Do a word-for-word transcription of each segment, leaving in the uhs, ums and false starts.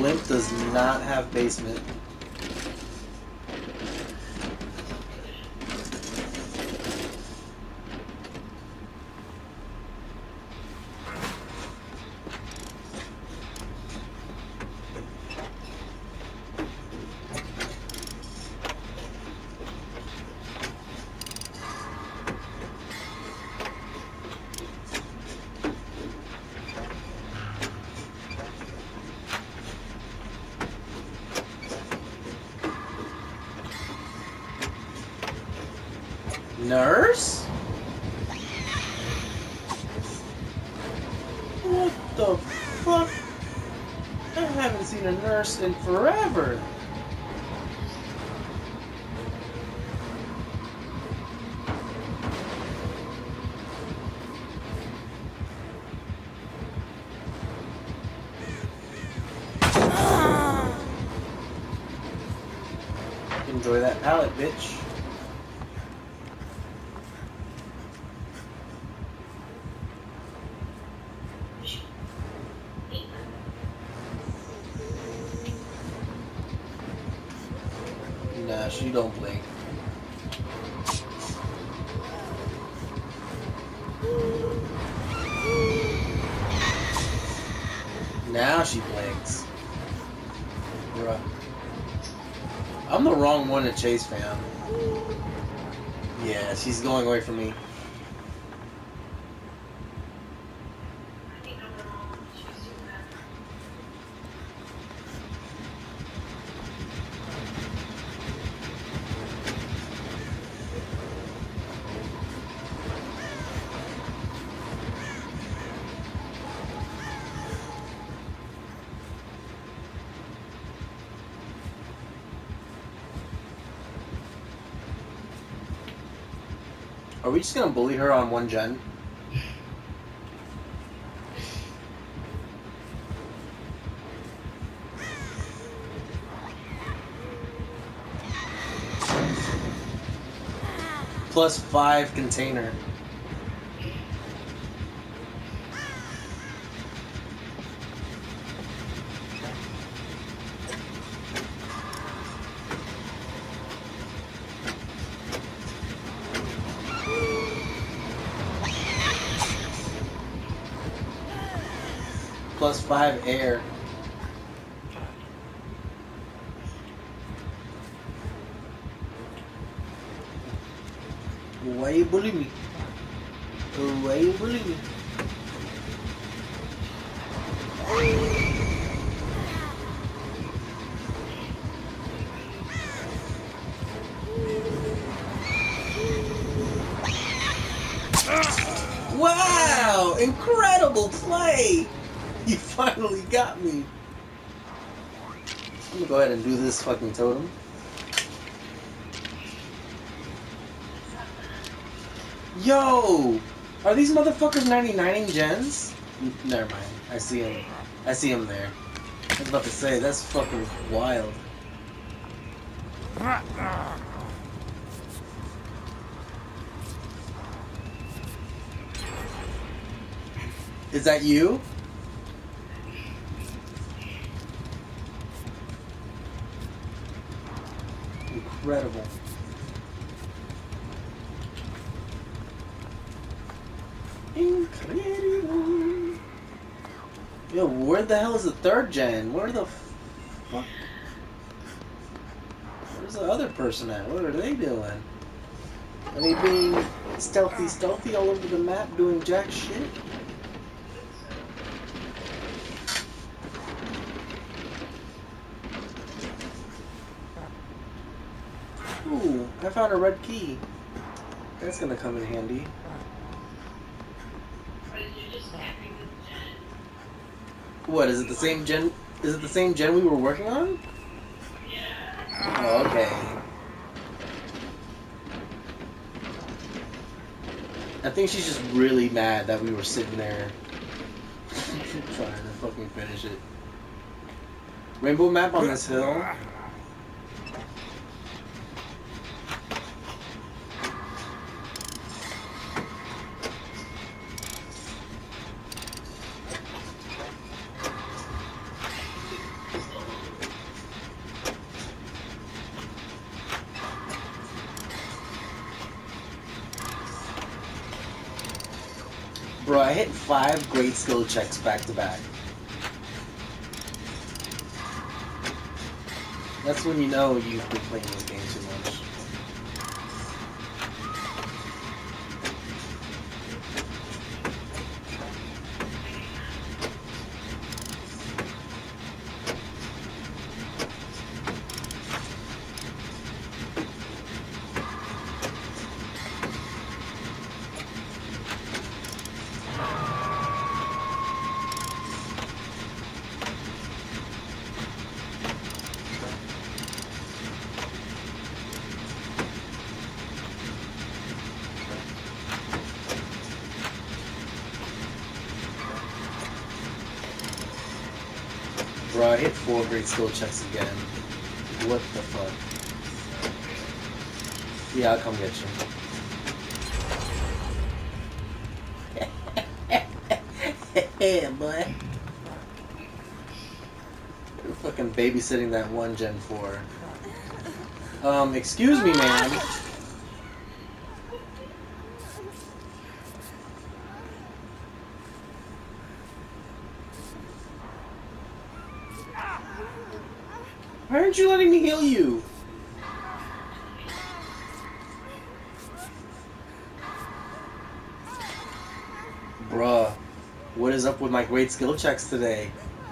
blimp does not have basement. Nurse? What the fuck? I haven't seen a nurse in forever. Enjoy that pallet, bitch. Nah, she don't blink. Now she blinks. Bruh. I'm the wrong one to chase, fam. Yeah, she's going away from me. Are we just gonna bully her on one gen? Plus five container. Plus five air. Why you bully me? Why you bully me? Wow! Incredible play! You finally got me. I'm gonna go ahead and do this fucking totem. Yo! Are these motherfuckers ninety-nining gens? Never mind. I see him. I see him there. I was about to say, that's fucking wild. Is that you? Incredible. Incredible. Yo, where the hell is the third gen? Where the fuck? Where's the other person at? What are they doing? Are they being stealthy, stealthy all over the map doing jack shit? Ooh, I found a red key. That's gonna come in handy. What, is it the same gen? Is it the same gen we were working on? Yeah. Oh, okay. I think she's just really mad that we were sitting there trying to fucking finish it. Rainbow map on this hill. Bro, I hit five great skill checks back to back. That's when you know you've been playing this game too much. Bro, I hit four great skill checks again. What the fuck? Yeah, I'll come get you. Yeah, boy. You're fucking babysitting that one Gen four. Um, excuse me, man. Why aren't you letting me heal you? Bruh, what is up with my great skill checks today?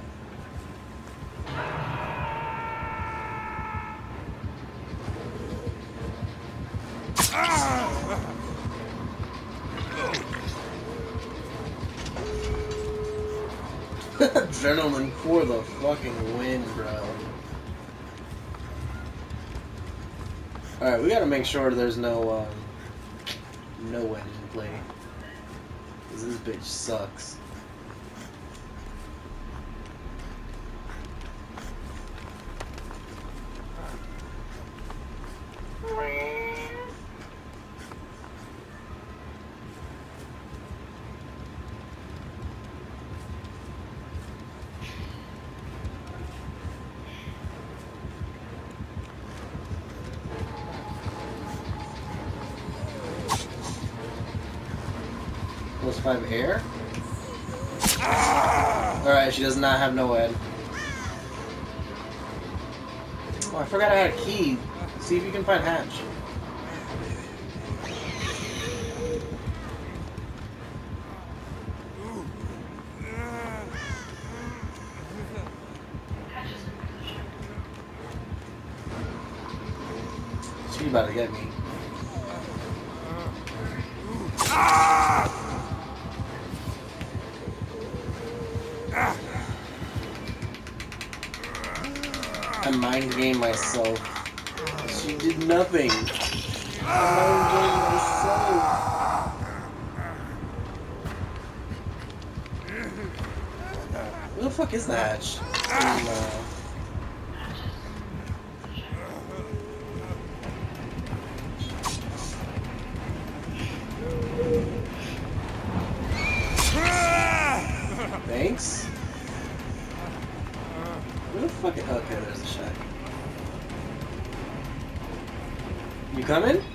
Adrenaline for the fucking win, bro. Alright, we gotta make sure there's no, um, no engine play. Cause this bitch sucks. Plus five air? Alright, she does not have no ed. Oh, I forgot I had a key. See if you can find Hatch. She's about to get me. I mind game myself. She did nothing. I mind game myself. Who the fuck is the Hatch? Um, uh... Thanks. Where the fuck? Okay, there's a shack. You coming?